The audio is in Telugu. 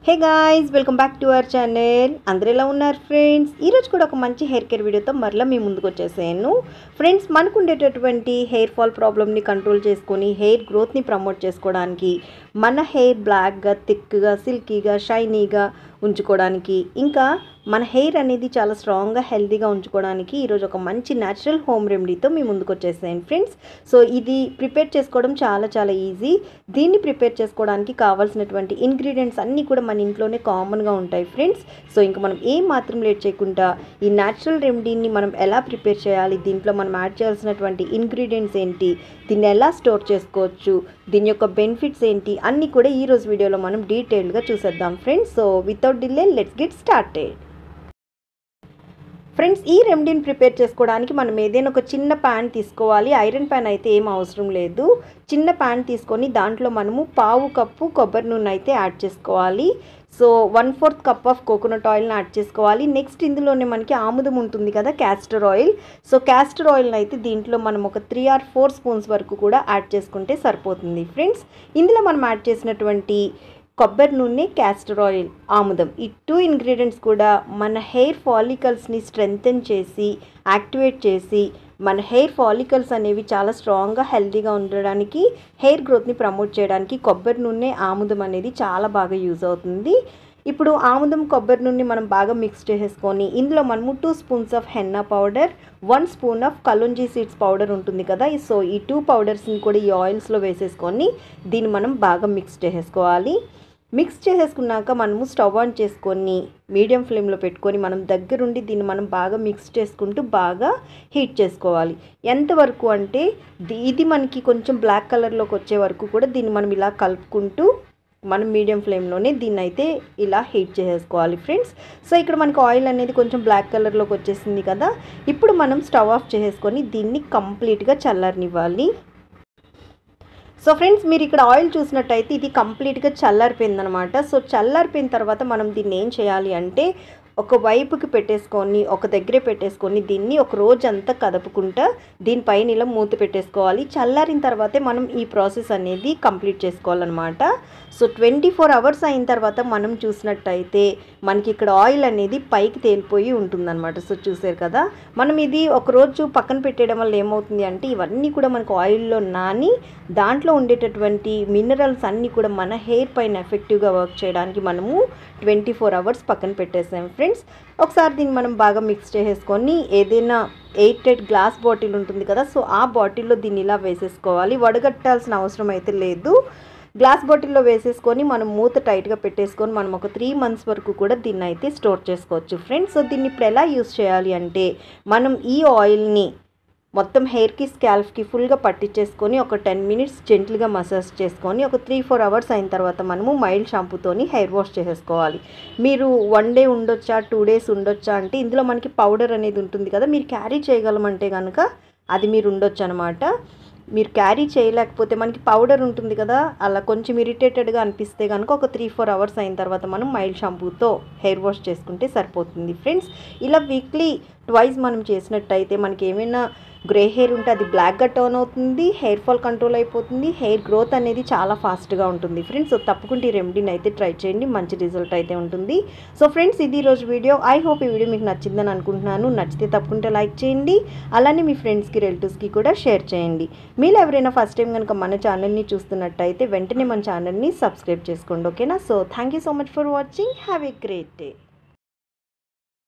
Hey guys, welcome back to our channel. అందరూ ఎలా ఉన్నారు ఫ్రెండ్స్? ఈరోజు కూడా ఒక మంచి హెయిర్ కేర్ వీడియోతో మరలా మీ ముందుకు వచ్చేసాను ఫ్రెండ్స్. మనకు ఉండేటటువంటి హెయిర్ ఫాల్ ప్రాబ్లమ్ని కంట్రోల్ చేసుకొని హెయిర్ గ్రోత్ని ప్రమోట్ చేసుకోవడానికి, మన హెయిర్ బ్లాక్గా, థిక్గా, సిల్కీగా, షైనీగా ఉంచుకోవడానికి, ఇంకా మన హెయిర్ అనేది చాలా స్ట్రాంగ్గా, హెల్తీగా ఉంచుకోవడానికి ఈరోజు ఒక మంచి న్యాచురల్ హోమ్ రెమెడీతో మీ ముందుకు వచ్చేసాను ఫ్రెండ్స్. సో ఇది ప్రిపేర్ చేసుకోవడం చాలా ఈజీ. దీన్ని ప్రిపేర్ చేసుకోవడానికి కావాల్సినటువంటి ఇంగ్రీడియంట్స్ అన్నీ కూడా మన ఇంట్లోనే కామన్గా ఉంటాయి ఫ్రెండ్స్. సో ఇంకా మనం ఏం మాత్రం లేట్ చేయకుండా ఈ న్యాచురల్ రెమెడీని మనం ఎలా ప్రిపేర్ చేయాలి, దీంట్లో మనం యాడ్ చేయాల్సినటువంటి ఇంగ్రీడియంట్స్ ఏంటి, దీన్ని ఎలా స్టోర్ చేసుకోవచ్చు, దీని యొక్క బెనిఫిట్స్ ఏంటి అన్నీ కూడా ఈరోజు వీడియోలో మనం డీటెయిల్డ్గా చూసేద్దాం friends. So without delay let's get started friends. ఈ రెమెడీని ప్రిపేర్ చేసుకోవడానికి మనం ఏదైనా ఒక చిన్న ప్యాన్ తీసుకోవాలి. ఐరన్ ప్యాన్ అయితే ఏం అవసరం లేదు. చిన్న ప్యాన్ తీసుకొని దాంట్లో మనము పావు కప్పు కొబ్బరి నూనె అయితే యాడ్ చేసుకోవాలి. సో 1/4 కప్ ఆఫ్ కోకోనట్ ఆయిల్ని యాడ్ చేసుకోవాలి. నెక్స్ట్ ఇందులోనే మనకి ఆముదం ఉంటుంది కదా, క్యాస్టర్ ఆయిల్. సో క్యాస్టర్ ఆయిల్ని అయితే దీంట్లో మనం ఒక 3 or 4 స్పూన్స్ వరకు కూడా యాడ్ చేసుకుంటే సరిపోతుంది ఫ్రెండ్స్. ఇందులో మనం యాడ్ చేసినటువంటి కొబ్బరి నూనె, క్యాస్టర్ ఆయిల్, ఆముదం, ఈ 2 ఇంగ్రీడియంట్స్ కూడా మన హెయిర్ ఫాలికల్స్ని స్ట్రెంగ్తెన్ చేసి, యాక్టివేట్ చేసి, మన హెయిర్ ఫాలికల్స్ అనేవి చాలా స్ట్రాంగ్గా, హెల్తీగా ఉండడానికి, హెయిర్ గ్రోత్ని ప్రమోట్ చేయడానికి కొబ్బరి నూనె, ఆముదం అనేది చాలా బాగా యూజ్ అవుతుంది. ఇప్పుడు ఆముదం, కొబ్బరి నూనె మనం బాగా మిక్స్ చేసేసుకొని ఇందులో మనము 2 spoons of henna powder, 1 spoon of kalonji seeds powder ఉంటుంది కదా. సో ఈ 2 పౌడర్స్ని కూడా ఈ ఆయిల్స్లో వేసేసుకొని దీన్ని మనం బాగా మిక్స్ చేసేసుకోవాలి. మిక్స్ చేసేసుకున్నాక మనము స్టవ్ ఆన్ చేసుకొని మీడియం ఫ్లేమ్లో పెట్టుకొని మనం దగ్గరుండి దీన్ని మనం బాగా మిక్స్ చేసుకుంటూ బాగా హీట్ చేసుకోవాలి. ఎంతవరకు అంటే ఇది మనకి కొంచెం బ్లాక్ కలర్లోకి వచ్చే వరకు కూడా దీన్ని మనం ఇలా కలుపుకుంటూ మనం మీడియం ఫ్లేమ్లోనే దీన్ని అయితే ఇలా హీట్ చేసేసుకోవాలి ఫ్రెండ్స్. సో ఇక్కడ మనకు ఆయిల్ అనేది కొంచెం బ్లాక్ కలర్లోకి వచ్చేసింది కదా. ఇప్పుడు మనం స్టవ్ ఆఫ్ చేసేసుకొని దీన్ని కంప్లీట్గా చల్లారనివ్వాలి. సో ఫ్రెండ్స్, మీరు ఇక్కడ ఆయిల్ చూసినట్టయితే ఇది కంప్లీట్గా చల్లారిపోయిందనమాట. సో చల్లారిపోయిన తర్వాత మనం దీన్ని ఏం చేయాలి అంటే ఒక వైపుకి పెట్టేసుకొని, ఒక దగ్గరే పెట్టేసుకొని దీన్ని ఒక రోజంతా కదుపుకుంటా దీనిపైన ఇలా మూత పెట్టేసుకోవాలి. చల్లారిన తర్వాతే మనం ఈ ప్రాసెస్ అనేది కంప్లీట్ చేసుకోవాలన్నమాట. సో 24 అవర్స్ అయిన తర్వాత మనం చూసినట్టయితే మనకి ఇక్కడ ఆయిల్ అనేది పైకి తేలిపోయి ఉంటుందన్నమాట. సో చూసారు కదా, మనం ఇది ఒకరోజు పక్కన పెట్టేయడం వల్ల ఏమవుతుంది అంటే ఇవన్నీ కూడా మనకు ఆయిల్లో నాని దాంట్లో ఉండేటటువంటి మినరల్స్ అన్నీ కూడా మన హెయిర్ పైన ఎఫెక్టివ్గా వర్క్ చేయడానికి మనము 24 అవర్స్ పక్కన పెట్టేసాం ఫ్రెండ్స్. ఒకసారి దీన్ని మనం బాగా మిక్స్ చేసేసుకొని ఏదైనా 8 గ్లాస్ బాటిల్ ఉంటుంది కదా, సో ఆ బాటిల్లో దీన్ని ఇలా వేసేసుకోవాలి. వడగట్టాల్సిన అవసరం అయితే లేదు. గ్లాస్ బాటిల్లో వేసేసుకొని మనం మూత టైట్గా పెట్టేసుకొని మనం ఒక 3 months వరకు కూడా దీన్ని అయితే స్టోర్ చేసుకోవచ్చు ఫ్రెండ్స్. సో దీన్ని ఇప్పుడు ఎలా యూస్ చేయాలి అంటే మనం ఈ ఆయిల్ని మొత్తం హెయిర్కి, స్కాల్ఫ్కి ఫుల్గా పట్టించేసుకొని ఒక 10 minutes జెంట్లుగా మసాజ్ చేసుకొని ఒక 3-4 అవర్స్ అయిన తర్వాత మనము మైల్డ్ షాంపూతోని హెయిర్ వాష్ చేసేసుకోవాలి. మీరు 1 day ఉండొచ్చా, 2 days ఉండొచ్చా అంటే ఇందులో మనకి పౌడర్ అనేది ఉంటుంది కదా, మీరు క్యారీ చేయగలమంటే కనుక అది మీరు ఉండొచ్చు అనమాట. మీరు క్యారీ చేయలేకపోతే మనకి పౌడర్ ఉంటుంది కదా, అలా కొంచెం ఇరిటేటెడ్గా అనిపిస్తే కనుక ఒక 3-4 అవర్స్ అయిన తర్వాత మనం మైల్డ్ షాంపూతో హెయిర్ వాష్ చేసుకుంటే సరిపోతుంది ఫ్రెండ్స్. ఇలా వీక్లీ 2 మనం చేసినట్టయితే మనకి ఏమైనా గ్రే హెయిర్ ఉంటే అది బ్లాక్గా టర్న్ అవుతుంది, హెయిర్ ఫాల్ కంట్రోల్ అయిపోతుంది, హెయిర్ గ్రోత్ అనేది చాలా ఫాస్ట్గా ఉంటుంది ఫ్రెండ్స్. సో తప్పకుండా ఈ రెమెడీని అయితే ట్రై చేయండి, మంచి రిజల్ట్ అయితే ఉంటుంది. సో ఫ్రెండ్స్, ఇది ఈరోజు వీడియో. ఐ హోప్ ఈ వీడియో మీకు నచ్చిందని అనుకుంటున్నాను. నచ్చితే తప్పకుండా లైక్ చేయండి, అలానే మీ ఫ్రెండ్స్కి, రిలేటివ్స్కి కూడా షేర్ చేయండి. మీరు ఎవరైనా ఫస్ట్ టైం కనుక మన ఛానల్ని చూస్తున్నట్టయితే వెంటనే మన ఛానల్ని సబ్స్క్రైబ్ చేసుకోండి, ఓకేనా. So thank you so much for watching. Have a great day.